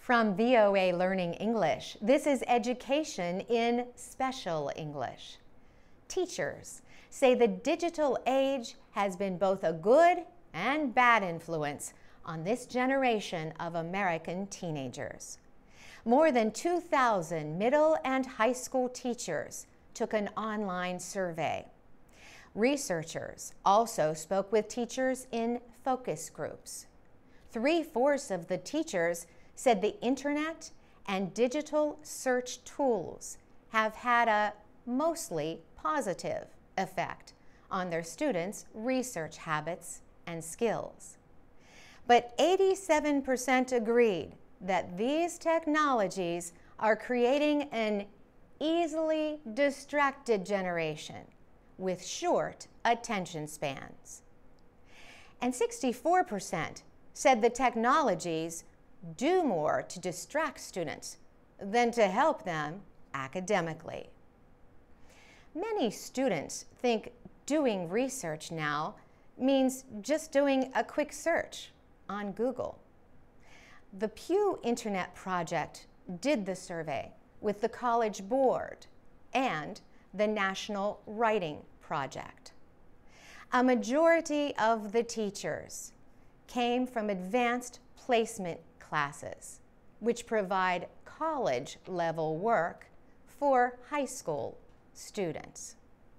From VOA Learning English, this is Education in Special English. Teachers say the digital age has been both a good and bad influence on this generation of American teenagers. More than 2,000 middle and high school teachers took an online survey. Researchers also spoke with teachers in focus groups. 3/4 of the teachers said the internet and digital search tools have had a mostly positive effect on their students' research habits and skills. But 87% agreed that these technologies are creating an easily distracted generation with short attention spans. And 64% said the technologies do more to distract students than to help them academically. Many students think doing research now means just doing a quick search on Google. The Pew Internet Project did the survey with the College Board and the National Writing Project. A majority of the teachers came from advanced placement classes, which provide college-level work for high school students.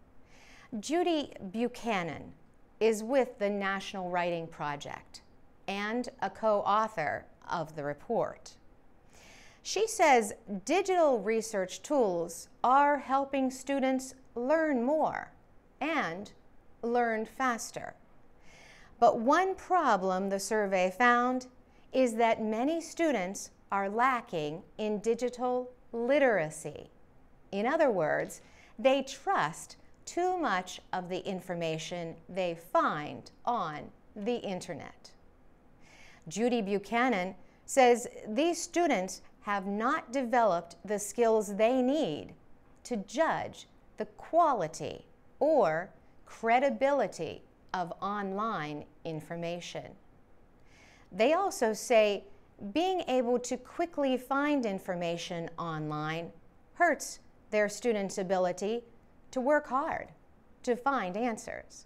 Judy Buchanan is with the National Writing Project and a co-author of the report. She says digital research tools are helping students learn more and learn faster. But one problem the survey found is that many students are lacking in digital literacy. In other words, they trust too much of the information they find on the internet. Judy Buchanan says these students have not developed the skills they need to judge the quality or credibility of online information. They also say being able to quickly find information online hurts their students' ability to work hard to find answers.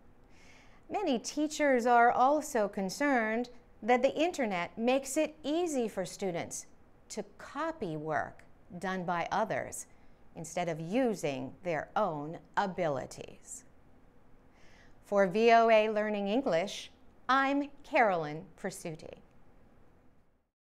Many teachers are also concerned that the internet makes it easy for students to copy work done by others instead of using their own abilities. For VOA Learning English, I'm Carolyn Presutti.